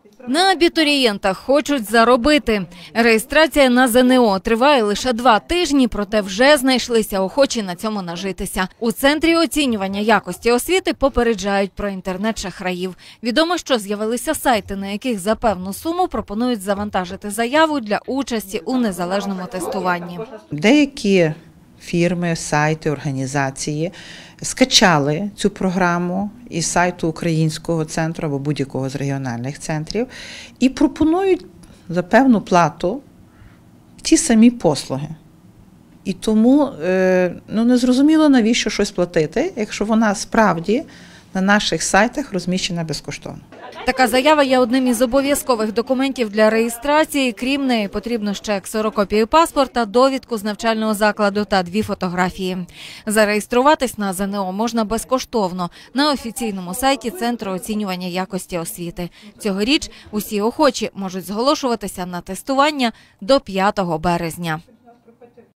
На абітурієнтах хочуть заробити. Реєстрація на ЗНО триває лише 2 тижні, проте вже знайшлися охочі на цьому нажитися. У Центрі оцінювання якості освіти попереджають про інтернет-шахраїв. Відомо, що з'явилися сайти, на яких за певну суму пропонують завантажити заяву для участі у незалежному тестуванні. Деякі фірми, сайти, організації скачали цю програму із сайту Українського центру або будь-якого з регіональних центрів і пропонують за певну плату ті самі послуги. І тому незрозуміло, навіщо щось платити, якщо вона справді на наших сайтах розміщена безкоштовно. Така заява є одним із обов'язкових документів для реєстрації. Крім неї, потрібно ще ксерокопію паспорта, довідку з навчального закладу та 2 фотографії. Зареєструватись на ЗНО можна безкоштовно на офіційному сайті Центру оцінювання якості освіти. Цьогоріч усі охочі можуть зголошуватися на тестування до 5 березня.